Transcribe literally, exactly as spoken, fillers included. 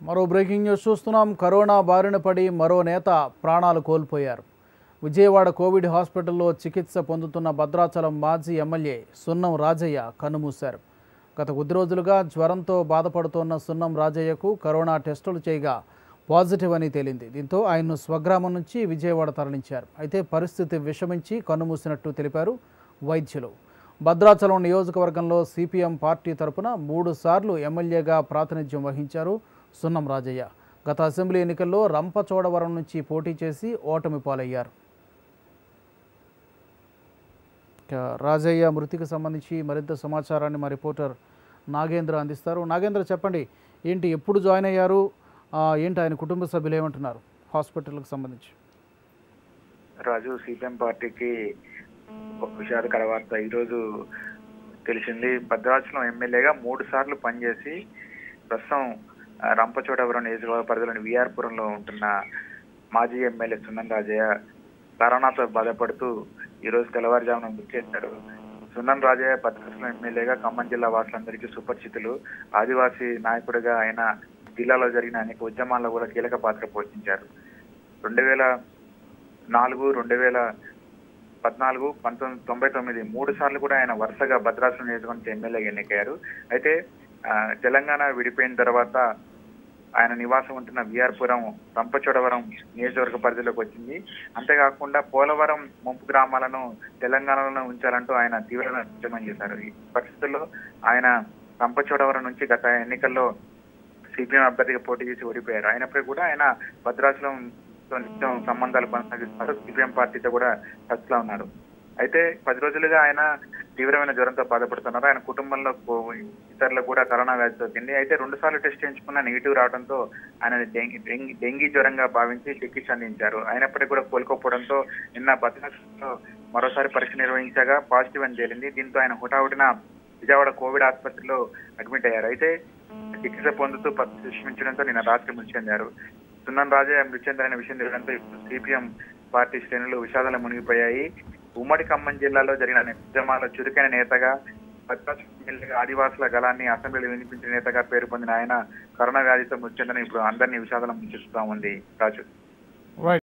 మరో breaking news చూస్తున్నాం. Corona బారిన పడి మరో నేత ప్రాణాలు కోల్పోయారు. విజయవాడ కోవిడ్ హాస్పిటల్లో చికిత్స పొందుతున్న భద్రాచలం మాజీ ఎమ్మెల్యే సున్నం రాజయ్య కన్నుమూశారు. గత కొద్ది రోజులుగా జ్వరంతో బాధపడుతోన్న సున్నం రాజయ్యకు కరోనా టెస్టులు చేయగా పాజిటివ్ అని తేలింది. దీంతో ఆయన్ను స్వగ్రామం నుంచి విజయవాడ తరలించారు. అయితే పరిస్థితి విషమించి కన్నుమూసినట్టు తెలిపారు వైద్యులు. భద్రాచలం నియోజకవర్గంలో సిపిఎం పార్టీ తరపున మూడు సార్లు ఎమ్మెల్యేగా ప్రాతినిధ్యం వహించారు సున్నం రాజయ్య. గత అసెంబ్లీ ఎన్నికల్లో రంపచోడవరం నుంచి పోటీ చేసి ఓటమి పాలయ్యారు. రాజయ్య మృతికి సంబంధించి మరింత సమాచారాన్ని మా రిపోర్టర్ నాగేంద్ర అందిస్తారు. నాగేంద్ర, చెప్పండి, ఏంటి, ఎప్పుడు జాయిన్ అయ్యారు, ఏంటి ఆయన కుటుంబ సభ్యులు ఏమంటున్నారు హాస్పిటల్కి సంబంధించి? రాజు, సిపిఎం పార్టీకి ఒక విషాదకర వార్త ఈరోజు తెలిసింది. భద్రాచలం ఎమ్మెల్యేగా మూడు సార్లు పనిచేసి ప్రస్తుతం రంపచోడవరం నియోజకవర్గ పరిధిలోని విఆర్పురంలో ఉంటున్న మాజీ ఎమ్మెల్యే సున్నం రాజయ్య కరోనాతో బాధపడుతూ ఈరోజు తెల్లవారుజామున మృతి చెందారు. సున్నం రాజయ్య భద్రాచలం ఎమ్మెల్యేగా ఖమ్మం జిల్లా వాసులందరికీ సుపరిచితులు. ఆదివాసీ నాయకుడిగా ఆయన జిల్లాలో జరిగిన అనేక ఉద్యమాల్లో కూడా కీలక పాత్ర పోషించారు. రెండు వేల నాలుగు రెండు వేల పద్నాలుగు పంతొమ్మిది తొంభై తొమ్మిది మూడు సార్లు కూడా ఆయన వరుసగా భద్రాచలం నియోజకవర్గం ఎమ్మెల్యేగా ఎన్నికయ్యారు. అయితే తెలంగాణ విడిపోయిన తర్వాత ఆయన నివాసం ఉంటున్న విఆర్పురం రంపచోడవరం నియోజకవర్గ పరిధిలోకి వచ్చింది. అంతేకాకుండా పోలవరం ముంపు గ్రామాలను తెలంగాణలో ఉంచాలంటూ ఆయన తీవ్రమైన ఉద్యమం చేశారు. ఈ పరిస్థితుల్లో ఆయన రంపచోడవరం నుంచి గత ఎన్నికల్లో సిపిఎం అభ్యర్థిగా పోటీ చేసి ఓడిపోయారు. అయినప్పటికీ కూడా ఆయన భద్రాచలంతో నిత్యం సంబంధాలు కొనసాగిస్తున్నారు. సిపిఎం పార్టీతో కూడా టచ్ లో ఉన్నారు. అయితే పది రోజులుగా ఆయన తీవ్రమైన జ్వరంతో బాధపడుతున్నారు. ఆయన కుటుంబంలో ఇతరులకు కూడా కరోనా వ్యాధి సోకింది. అయితే రెండు సార్లు టెస్ట్ చేయించుకున్న నెగిటివ్ రావడంతో ఆయన డెంగీ డెంగీ జ్వరంగా భావించి చికిత్స అందించారు. అయినప్పటికీ కూడా కోలుకోకపోవడంతో నిన్న భద్రాచలంలో మరోసారి పరీక్ష నిర్వహించగా పాజిటివ్ అని తేలింది. దీంతో ఆయన హుటాహుటిన విజయవాడ కోవిడ్ ఆసుపత్రిలో అడ్మిట్ అయ్యారు. అయితే చికిత్స పొందుతూ విషమించడంతో నిన్న రాత్రి మృతి చెందారు. సున్నం రాజయ్య మృతి చెందారనే విషయం తెలియడంతో సిపిఎం పార్టీ శ్రేణులు విషాదంలో మునిగిపోయాయి. ఉమ్మడి ఖమ్మం జిల్లాలో జరిగిన ఉద్యమాల్లో చురుకైన నేతగా భద్రాచలం ఆదివాసుల గలాన్ని అసెంబ్లీలో వినిపించిన నేతగా పేరు పొందిన ఆయన కరోనా వ్యాధితో మృతి చెందని ఇప్పుడు అందరినీ విషాదంలో ముంచుతా ఉంది. రాజు.